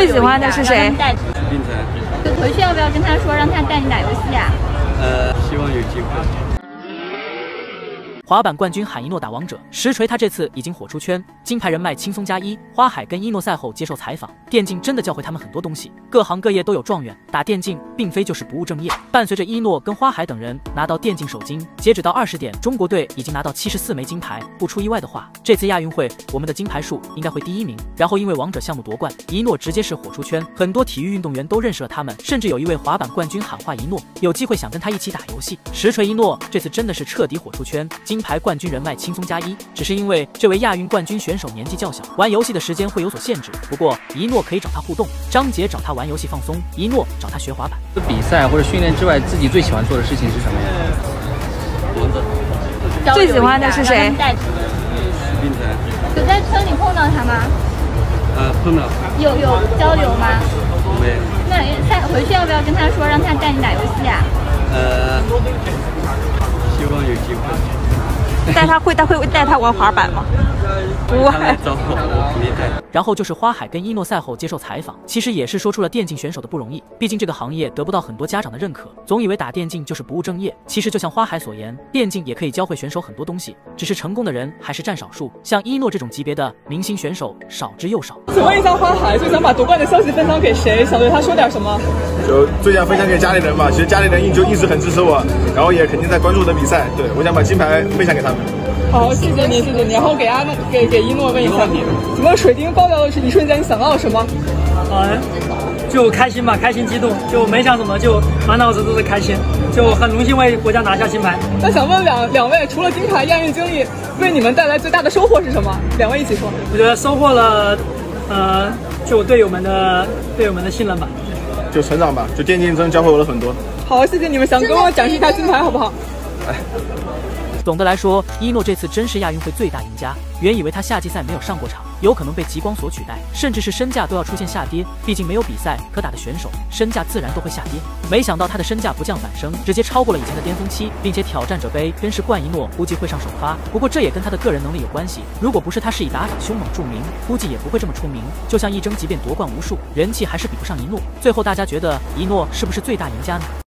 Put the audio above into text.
最喜欢的是谁？ 并且， 回去要不要跟他说，让他带你打游戏啊？ 希望有机会。 滑板冠军喊一诺打王者，实锤他这次已经火出圈，金牌人脉轻松加一。花海跟一诺赛后接受采访，电竞真的教会他们很多东西，各行各业都有状元，打电竞并非就是不务正业。伴随着一诺跟花海等人拿到电竞首金，截止到20点，中国队已经拿到74枚金牌，不出意外的话，这次亚运会我们的金牌数应该会第1名。然后因为王者项目夺冠，一诺直接是火出圈，很多体育运动员都认识了他们，甚至有一位滑板冠军喊话一诺，有机会想跟他一起打游戏。实锤一诺这次真的是彻底火出圈，金牌冠军人脉轻松加1，只是因为这位亚运冠军选手年纪较小，玩游戏的时间会有所限制。不过一诺可以找他互动，张杰找他玩游戏放松，一诺找他学滑板。 比赛或者训练之外，自己最喜欢做的事情是什么呀？ 最喜欢的是谁？ 并且， 有在村里碰到他吗？ 碰到。 有交流吗？ 没有。 那回去要不要跟他说，让他带你打游戏啊？ 希望有机会。 带他会带他玩滑板吗？不会。 然后就是花海跟一诺赛后接受采访，其实也是说出了电竞选手的不容易，毕竟这个行业得不到很多家长的认可，总以为打电竞就是不务正业。其实就像花海所言，电竞也可以教会选手很多东西，只是成功的人还是占少数，像一诺这种级别的明星选手少之又少。 请问一下花海，最想把夺冠的消息分享给谁？想对他说点什么？ 就最想分享给家里人吧，其实家里人一直很支持我，然后也肯定在关注我的比赛。对，我想把金牌分享给他们。 好，谢谢你。然后给一诺问一下，请问水晶爆掉的是一瞬间，你想到了什么？ 就开心吧，开心激动，就没想什么，就满脑子都是开心，就很荣幸为国家拿下金牌。 那想问两位，除了金牌，亚运经历为你们带来最大的收获是什么？两位一起说。 我觉得收获了，就队友们的信任吧， 就成长吧，就电竞真教会我了很多。 好，谢谢你们，想跟我展示一下金牌好不好？ 总的来说，一诺这次真是亚运会最大赢家。原以为他夏季赛没有上过场，有可能被极光所取代，甚至是身价都要出现下跌。毕竟没有比赛可打的选手，身价自然都会下跌。没想到他的身价不降反升，直接超过了以前的巅峰期，并且挑战者杯跟世冠一诺估计会上首发。不过这也跟他的个人能力有关系，如果不是他是以打法凶猛著名，估计也不会这么出名。就像一征即便夺冠无数，人气还是比不上一诺。最后大家觉得一诺是不是最大赢家呢？